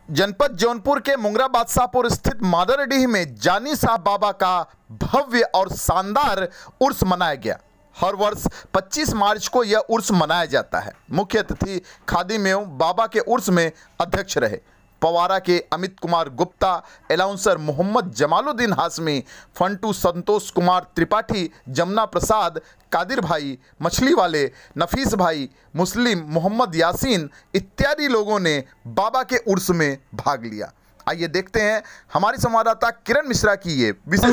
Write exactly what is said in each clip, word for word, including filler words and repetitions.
जनपद जौनपुर के मुंगरा बादशाहपुर स्थित मादरडीह में जानी साहब बाबा का भव्य और शानदार उर्स मनाया गया। हर वर्ष पच्चीस मार्च को यह उर्स मनाया जाता है। मुख्य अतिथि खादिम एवं बाबा के उर्स में अध्यक्ष रहे पवारा के अमित कुमार गुप्ता, अलाउंसर मोहम्मद जमालुद्दीन हाशमी, फंटू संतोष कुमार त्रिपाठी, जमुना प्रसाद, कादिर भाई, मछली वाले, नफीस भाई, मुस्लिम मोहम्मद यासीन इत्यादि लोगों ने बाबा के उर्स में भाग लिया। आइए देखते हैं हमारी संवाददाता किरण मिश्रा की ये विशेष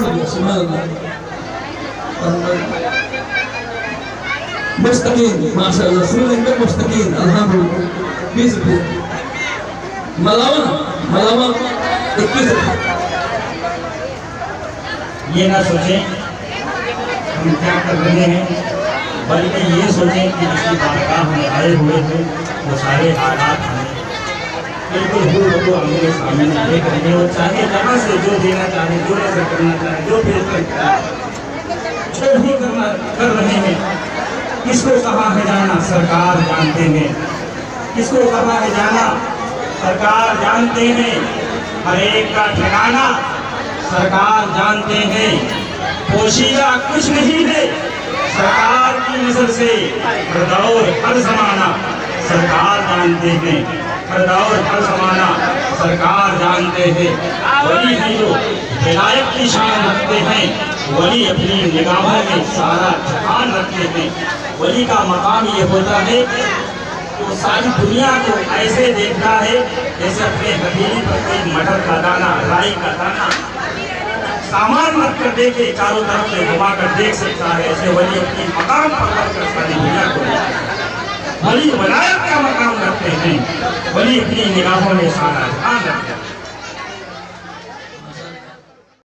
मुस्तकीन माशाअल्लाह श्रीलंका मुस्तकीन अल्हम्दुलिल्लाह मलावा मलावा इक्कीस। ये ना सोचें हम क्या कर रहे हैं, बल्कि ये सोचें कि जिसकी बारगाह में आए हुए थे वो सारे हालात हमें बिल्कुल हूबहू को हमारे सामने देख रहे हैं। और चाहे जहाँ से जो देना चाहे, जो नजर करना चाहे, जो जो भी करना कर रहे हैं। किसको कहाँ है जाना सरकार जानते हैं, किसको कहाँ है जाना सरकार जानते हैं, हर एक का ठिकाना सरकार जानते हैं। पोशीदा कुछ नहीं है सरकार की नजर से, हर दौर हर जमाना सरकार जानते हैं, हर दौर हर जमाना सरकार जानते हैं। वली है जो विलायत की शान रखते हैं, वली अपनी निगाहों में सारा जहान रखते हैं। वली का मकाम ये होता है तो सारी दुनिया को ऐसे देखता है जैसे अपने हथेली पर कोई मटर का दाना, राई का दाना सामान रख कर देखे, चारों तरफ से घुमा कर देख सकता है। ऐसे वली अपनी मकाम पर रखकर सारी दुनिया को वली वलायत का मकाम रखते हैं, वली अपनी निगाहों में सारा ध्यान रखते हैं।